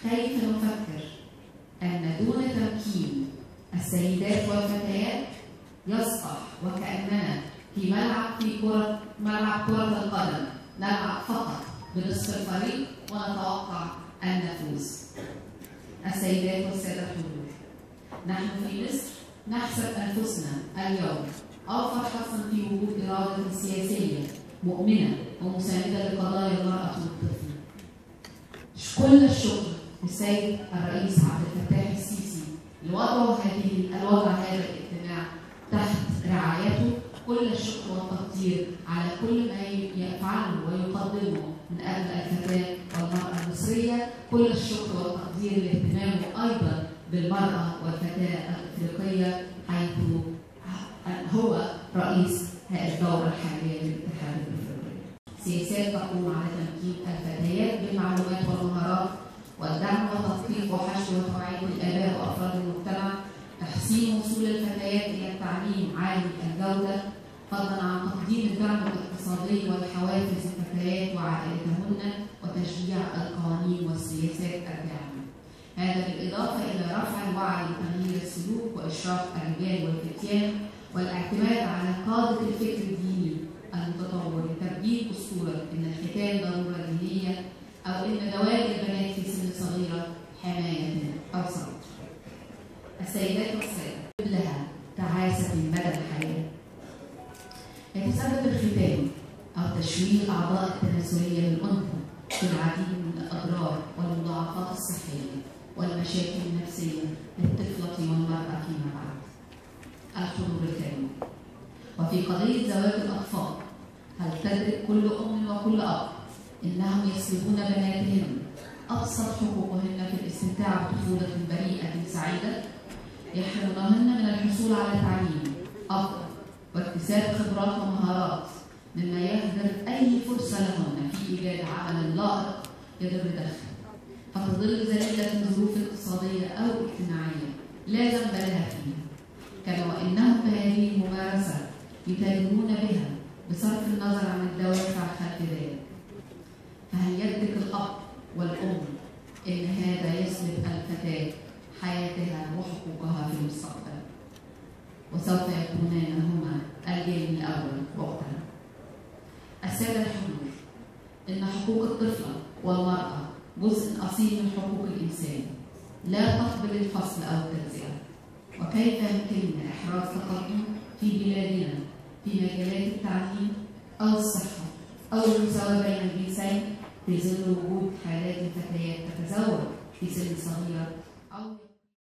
كيف نفكر أن دون تمكين السيدات والفتيات يصبح وكأننا في ملعب كرة القدم نلعب فقط بنصف الفريق ونتوقع أن نفوز. السيدات والسادة الحضور، نحن في مصر نحسب أنفسنا اليوم أوفر حظا في وجود إرادة سياسية مؤمنة ومساندة لقضايا المرأة والطفل. كل الشكر للسيد الرئيس عبد الفتاح السيسي لوضع هذا الاجتماع تحت رعايته. كل الشكر والتقدير على كل ما يفعله ويقدمه من أجل الفتاة والمرأة المصرية. كل الشكر والتقدير لاهتمامه أيضا بالمرأة والفتاة الأفريقية، حيث هو رئيس الدورة الحالية للاتحاد الأفريقي. سياسات تقوم على تمكين الفتيات بالمعلومات والمهارات والدعم وتثقيف وحشد وتوعية الآباء وأفراد المجتمع، تحسين وصول الفتيات إلى التعليم عالي الجودة، فضلا عن تقديم الدعم الاقتصادي والحوافز للفتيات وعائلتهن وتشجيع القوانين والسياسات الداعمة. هذا بالإضافة إلى رفع الوعي لتغيير السلوك وإشراف الرجال والفتيان والاعتماد على قادة الفكر الديني المتطور لتبديل أسطورة إن الختان ضرورة دينية أو إن زواج البنات في سن صغيرة حماية أو صوت. السيدات والسادة، لها تعاسة مدى الحياة. يتسبب الختان أو تشويه الأعضاء التناسلية للأنثى في العديد من الأضرار والمضاعفات الصحية والمشاكل النفسية للطفلة والمرأة فيما بعد. الحضور الكريم، وفي قضية زواج الأطفال، هل تدرك كل أم وكل أب إنهم يسلبون بناتهم أبسط حقوقهن في الاستمتاع بطفولة بريئة سعيدة؟ يحرمونهن من الحصول على تعليم أفضل واكتساب خبرات ومهارات، مما يهدر أي فرصة لهن في إيجاد عمل لائق يدر دخل. ففي ظل ذلك الظروف الاقتصادية أو الاجتماعية لا ذنب لها فيها، كما وإنهم بهذه الممارسة يتاجرون بها بصرف النظر عن الدوافع خلف ذلك. فهل يدرك الأب والأم إن هذا يسلب الفتاة حياتها وحقوقها في المستقبل؟ وسوف يكونان هما الجانب الأول وقتها. السادة الحضور، إن حقوق الطفلة والمرأة جزء أصيل من حقوق الإنسان لا تقبل الفصل أو التجزئة. وكيف يمكننا إحراز تقدم في بلادنا في مجالات التعليم أو الصحة أو المساواة بين الجنسين في ظل وجود حالات الفتيات تتزوج في سن صغير أو